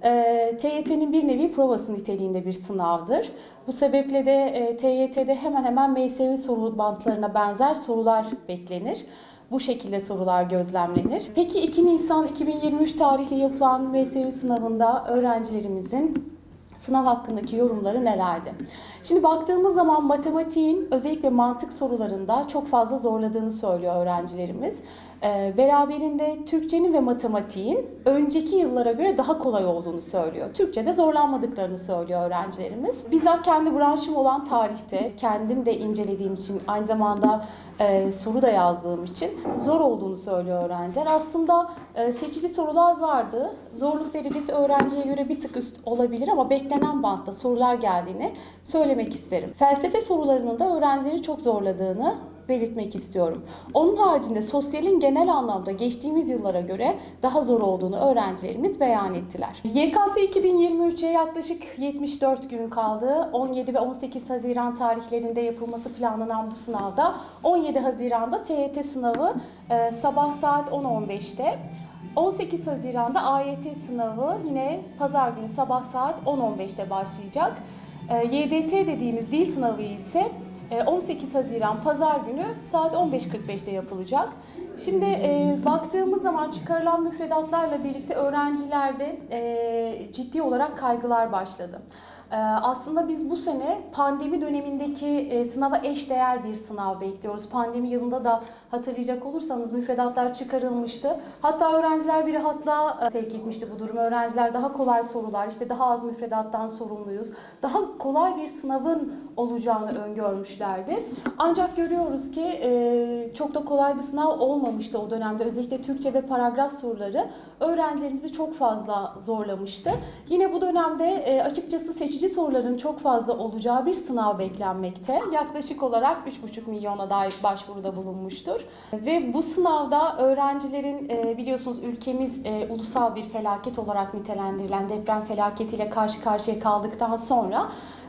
T Y T'nin bir nevi provası niteliğinde bir sınavdır. Bu sebeple de T Y T'de hemen hemen M S Ü soru bantlarına benzer sorular beklenir. Bu şekilde sorular gözlemlenir. Peki iki Nisan iki bin yirmi üç tarihli yapılan M S Ü sınavında öğrencilerimizin sınav hakkındaki yorumları nelerdi? Şimdi baktığımız zaman matematiğin özellikle mantık sorularında çok fazla zorladığını söylüyor öğrencilerimiz. Ee, beraberinde Türkçenin ve matematiğin önceki yıllara göre daha kolay olduğunu söylüyor. Türkçe'de zorlanmadıklarını söylüyor öğrencilerimiz. Bizzat kendi branşım olan tarihte kendim de incelediğim için, aynı zamanda e, soru da yazdığım için zor olduğunu söylüyor öğrenciler. Aslında e, seçici sorular vardı. Zorluk derecesi öğrenciye göre bir tık üst olabilir ama beklenen bantta sorular geldiğini söylemek isterim. Felsefe sorularının da öğrencileri çok zorladığını belirtmek istiyorum. Onun haricinde sosyalin genel anlamda geçtiğimiz yıllara göre daha zor olduğunu öğrencilerimiz beyan ettiler. Y K S iki bin yirmi üç'e yaklaşık yetmiş dört gün kaldı. on yedi ve on sekiz Haziran tarihlerinde yapılması planlanan bu sınavda on yedi Haziran'da T Y T sınavı e, sabah saat on on beş'te. on sekiz Haziran'da A Y T sınavı yine pazar günü sabah saat on on beş'te başlayacak. Y D T dediğimiz dil sınavı ise on sekiz Haziran pazar günü saat on beş kırk beş'te yapılacak. Şimdi e, baktığımız zaman çıkarılan müfredatlarla birlikte öğrencilerde e, ciddi olarak kaygılar başladı. Aslında biz bu sene pandemi dönemindeki sınava eşdeğer bir sınav bekliyoruz. Pandemi yılında da hatırlayacak olursanız müfredatlar çıkarılmıştı. Hatta öğrenciler bir rahatlığa sevk etmişti bu durum. Öğrenciler daha kolay sorular, işte daha az müfredattan sorumluyuz, daha kolay bir sınavın olacağını öngörmüşlerdi. Ancak görüyoruz ki çok da kolay bir sınav olmamıştı o dönemde. Özellikle Türkçe ve paragraf soruları öğrencilerimizi çok fazla zorlamıştı. Yine bu dönemde açıkçası seçici soruların çok fazla olacağı bir sınav beklenmekte. Yaklaşık olarak üç buçuk milyon aday başvuruda bulunmuştur. Ve bu sınavda öğrencilerin biliyorsunuz ülkemiz ulusal bir felaket olarak nitelendirilen deprem felaketiyle karşı karşıya kaldıktan sonra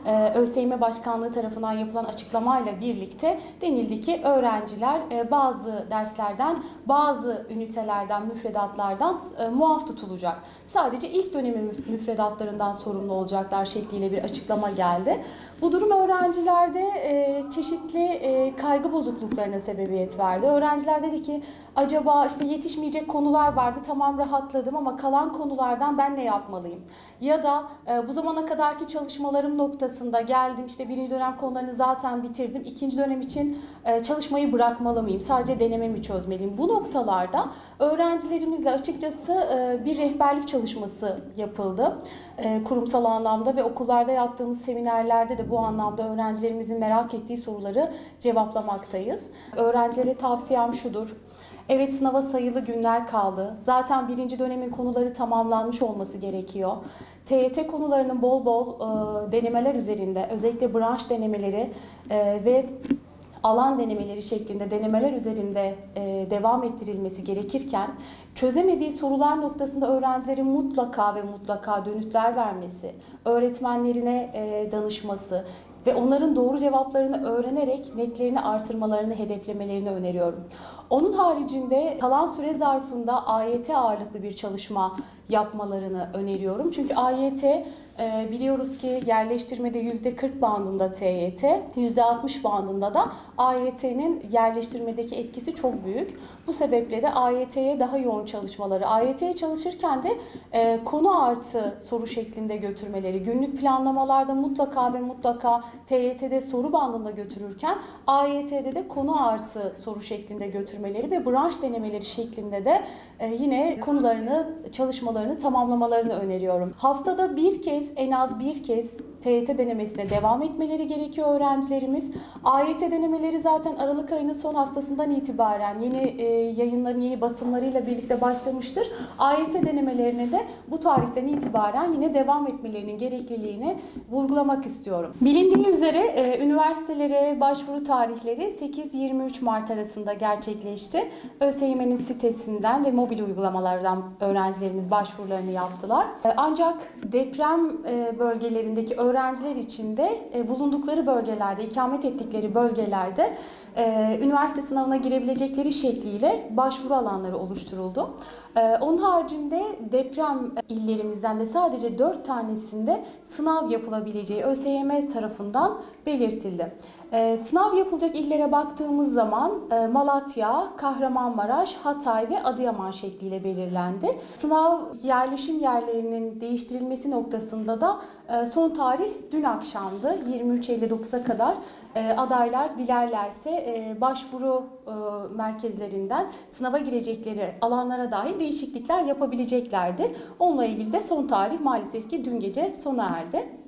ÖSYM Başkanlığı tarafından yapılan açıklamayla birlikte denildi ki öğrenciler bazı derslerden, bazı ünitelerden, müfredatlardan muaf tutulacak. Sadece ilk dönemi müfredatlarından sorumlu olacaklar şekliyle bir açıklama geldi. Bu durum öğrencilerde çeşitli kaygı bozukluklarına sebebiyet verdi. Öğrenciler dedi ki acaba işte yetişmeyecek konular vardı, tamam rahatladım ama kalan konulardan ben ne yapmalıyım? Ya da bu zamana kadarki çalışmalarım noktasında geldim, işte birinci dönem konularını zaten bitirdim, ikinci dönem için çalışmayı bırakmalı mıyım? Sadece deneme mi çözmeliyim? Bu noktalarda öğrencilerimizle açıkçası bir rehberlik çalışması yapıldı. Kurumsal anlamda ve okullarda yaptığımız seminerlerde de bu anlamda öğrencilerimizin merak ettiği soruları cevaplamaktayız. Öğrencilere tavsiyem şudur. Evet, sınava sayılı günler kaldı. Zaten birinci dönemin konuları tamamlanmış olması gerekiyor. T Y T konularının bol bol e, denemeler üzerinde, özellikle branş denemeleri e, ve alan denemeleri şeklinde denemeler üzerinde e, devam ettirilmesi gerekirken çözemediği sorular noktasında öğrencilerin mutlaka ve mutlaka dönütler vermesi, öğretmenlerine e, danışması ve onların doğru cevaplarını öğrenerek netlerini artırmalarını, hedeflemelerini öneriyorum. Onun haricinde kalan süre zarfında A Y T ağırlıklı bir çalışma yapmalarını öneriyorum. Çünkü A Y T e, biliyoruz ki yerleştirmede yüzde kırk bandında T Y T, yüzde altmış bandında da A Y T'nin yerleştirmedeki etkisi çok büyük. Bu sebeple de A Y T'ye daha yoğun çalışmaları, A Y T'ye çalışırken de e, konu artı soru şeklinde götürmeleri, günlük planlamalarda mutlaka ve mutlaka T Y T'de soru bandında götürürken A Y T'de de konu artı soru şeklinde götürmeleri ve branş denemeleri şeklinde de e, yine konularını, çalışmalarını tamamlamalarını öneriyorum. Haftada bir kez, en az bir kez T Y T denemesine devam etmeleri gerekiyor öğrencilerimiz. A Y T denemeleri zaten Aralık ayının son haftasından itibaren yeni e, yayınların, yeni basımlarıyla birlikte başlamıştır. A Y T denemelerine de bu tarihten itibaren yine devam etmelerinin gerekliliğini vurgulamak istiyorum. Bilindiği üzere e, üniversitelere başvuru tarihleri sekiz yirmi üç Mart arasında gerçekleşti. ÖSYM'nin sitesinden ve mobil uygulamalardan öğrencilerimiz başvurularını yaptılar. E, ancak deprem e, bölgelerindeki öğrenciler için de e, bulundukları bölgelerde, ikamet ettikleri bölgelerde e, üniversite sınavına girebilecekleri şekliyle başvuru alanları oluşturuldu. E, onun haricinde deprem illerimizden de sadece dört tanesinde sınav yapılabileceği ÖSYM tarafından belirtildi. E, sınav yapılacak illere baktığımız zaman e, Malatya, Kahramanmaraş, Hatay ve Adıyaman şekliyle belirlendi. Sınav yerleşim yerlerinin değiştirilmesi noktasında da e, son tarih dün akşamdı. yirmi üç elli dokuza kadar e, adaylar dilerlerse e, başvuru e, merkezlerinden sınava girecekleri alanlara dair değişiklikler yapabileceklerdi. Onunla ilgili de son tarih maalesef ki dün gece sona erdi.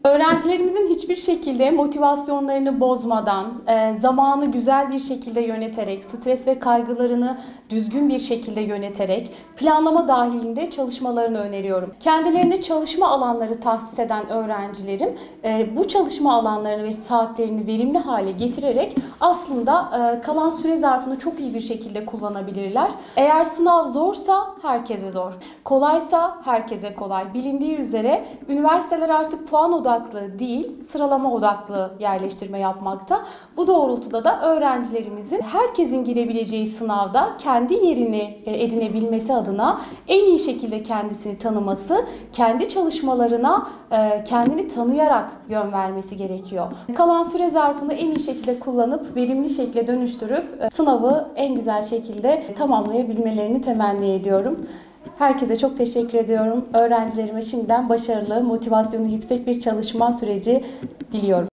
Öğrencilerimizin hiçbir şekilde motivasyonlarını bozmadan, e, zamanı güzel bir şekilde yöneterek, stres ve kaygılarını düzgün bir şekilde yöneterek, planlama dahilinde çalışmalarını öneriyorum. Kendilerine çalışma alanları tahsis eden öğrencilerim e, bu çalışma alanlarını ve saatlerini verimli hale getirerek aslında e, kalan süre zarfını çok iyi bir şekilde kullanabilirler. Eğer sınav zorsa herkese zor, kolaysa herkese kolay. Bilindiği üzere üniversiteler artık puan odaklı değil, sıralama odaklı yerleştirme yapmakta. Bu doğrultuda da öğrencilerimizin herkesin girebileceği sınavda kendi yerini edinebilmesi adına en iyi şekilde kendisini tanıması, kendi çalışmalarına kendini tanıyarak yön vermesi gerekiyor. Kalan süre zarfını en iyi şekilde kullanıp, verimli şekilde dönüştürüp sınavı en güzel şekilde tamamlayabilmelerini temenni ediyorum. Herkese çok teşekkür ediyorum. Öğrencilerime şimdiden başarılı, motivasyonu yüksek bir çalışma süreci diliyorum.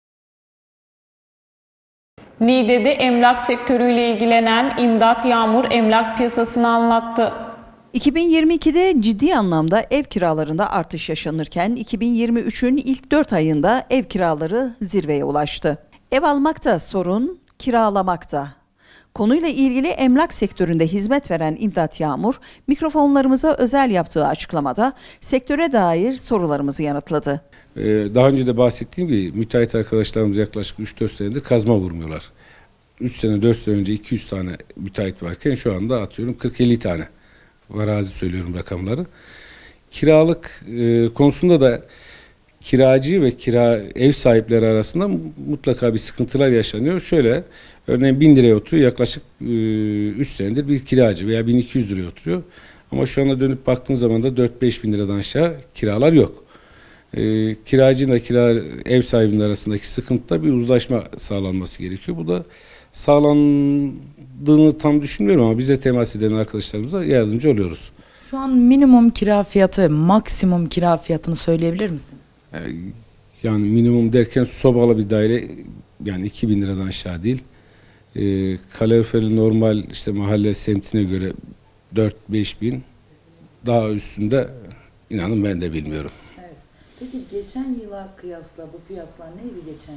Niğde'de emlak sektörüyle ilgilenen İmdat Yağmur emlak piyasasını anlattı. iki bin yirmi ikide ciddi anlamda ev kiralarında artış yaşanırken iki bin yirmi üçün ilk dört ayında ev kiraları zirveye ulaştı. Ev almakta sorun, kiralamakta. Konuyla ilgili emlak sektöründe hizmet veren İmdat Yağmur, mikrofonlarımıza özel yaptığı açıklamada sektöre dair sorularımızı yanıtladı. Ee, daha önce de bahsettiğim gibi müteahhit arkadaşlarımız yaklaşık üç dört senedir kazma vurmuyorlar. üç sene dört sene önce iki yüz tane müteahhit varken şu anda atıyorum kırk elli tane. Varazi söylüyorum rakamları. Kiralık e, konusunda da kiracı ve kira ev sahipleri arasında mutlaka bir sıkıntılar yaşanıyor. Şöyle örneğin bin liraya oturuyor, yaklaşık üç senedir bir kiracı veya bin iki yüz liraya oturuyor. Ama şu anda dönüp baktığın zaman da dört beş bin liradan aşağı kiralar yok. E, kiracıyla kira ev sahibinin arasındaki sıkıntıda bir uzlaşma sağlanması gerekiyor. Bu da sağlandığını tam düşünmüyorum ama bize temas eden arkadaşlarımıza yardımcı oluyoruz. Şu an minimum kira fiyatı ve maksimum kira fiyatını söyleyebilir misiniz? Yani minimum derken sobalı bir daire yani iki bin liradan aşağı değil. E, kaloriferi normal işte mahalle semtine göre dört beş bin, daha üstünde inanın ben de bilmiyorum. Evet. Peki geçen yıla kıyasla bu fiyatlar neydi geçen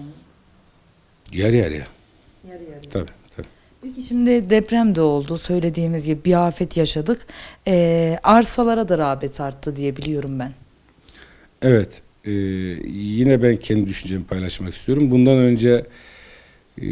yıl? Yarı yarıya. Yarı yarıya. Tabii tabii. Peki şimdi deprem de oldu, söylediğimiz gibi bir afet yaşadık. Ee, arsalara da rağbet arttı diye biliyorum ben. Evet. Ee, yine ben kendi düşüncemi paylaşmak istiyorum. Bundan önce e,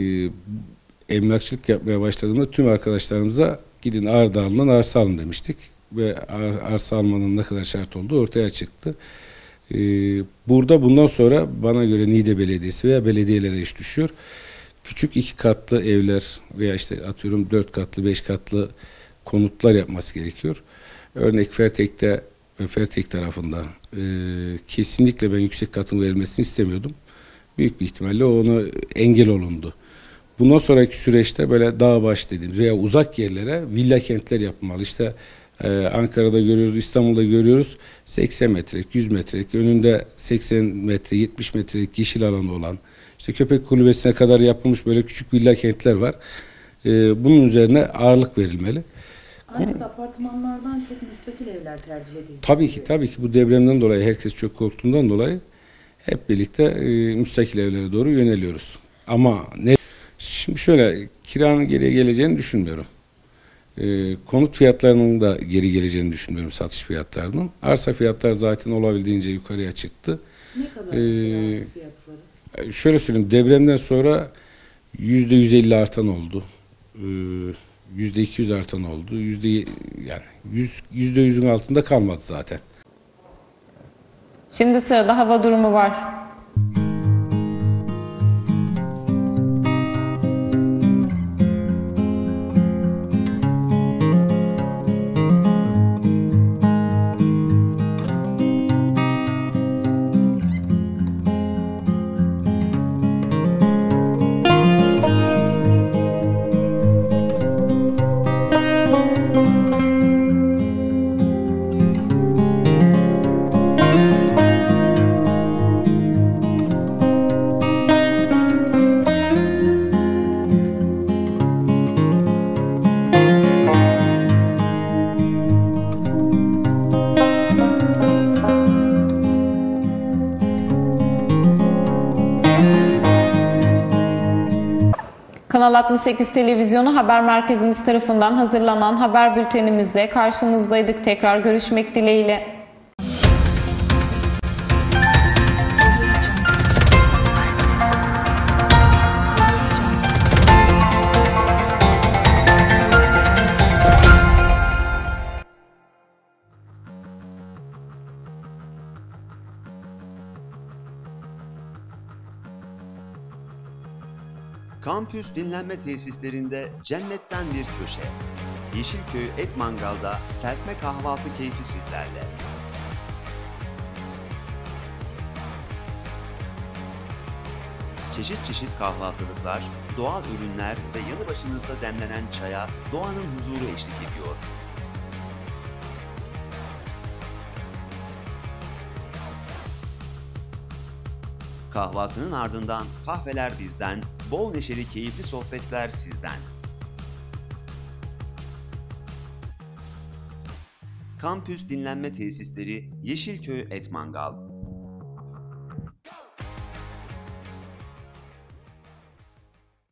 emlakçılık yapmaya başladığımda tüm arkadaşlarımıza gidin Ağrı arsa alın demiştik. Ve arsa almanın ne kadar şart olduğu ortaya çıktı. Ee, burada bundan sonra bana göre Niğde Belediyesi veya belediyelere iş düşüyor. Küçük iki katlı evler veya işte atıyorum dört katlı, beş katlı konutlar yapması gerekiyor. Örnek Fertek'te, Fertek tarafında e, kesinlikle ben yüksek katın verilmesini istemiyordum. Büyük bir ihtimalle onu engel olundu. Bundan sonraki süreçte böyle dağ baş dediğimiz veya uzak yerlere villa kentler yapılmalı. İşte e, Ankara'da görüyoruz, İstanbul'da görüyoruz. seksen metrelik, yüz metrelik, önünde seksen metre, yetmiş metrelik yeşil alanı olan, İşte Köpek Kulübesi'ne kadar yapılmış böyle küçük villa kentler var. Ee, bunun üzerine ağırlık verilmeli. Artık apartmanlardan çok müstakil evler tercih edildi. Tabii ki, tabii ki bu depremden dolayı herkes çok korktuğundan dolayı hep birlikte e, müstakil evlere doğru yöneliyoruz. Ama ne? Şimdi şöyle, kiranın geriye geleceğini düşünmüyorum. E, konut fiyatlarının da geri geleceğini düşünmüyorum, satış fiyatlarının. Arsa fiyatlar zaten olabildiğince yukarıya çıktı. Ne kadar ee, arsa fiyatları? Şöyle söyleyeyim, depremden sonra yüzde yüz elli artan oldu, yüzde iki yüz artan oldu, yüzde yani yüzde yüzün altında kalmadı zaten. Şimdi sırada hava durumu var. Kanal altmış sekiz Televizyonu Haber Merkezimiz tarafından hazırlanan haber bültenimizde karşınızdaydık. Tekrar görüşmek dileğiyle. Kampüs dinlenme tesislerinde cennetten bir köşe. Yeşilköy Et Mangal'da serpme kahvaltı keyfi sizlerle. Çeşit çeşit kahvaltılıklar, doğal ürünler ve yanı başınızda demlenen çaya doğanın huzuru eşlik ediyor. Kahvaltının ardından kahveler bizden, bol neşeli keyifli sohbetler sizden. Kampüs dinlenme tesisleri Yeşilköy Et Mangal.